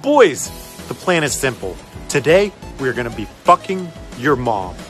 Boys, the plan is simple. Today, we're gonna be fucking your mom.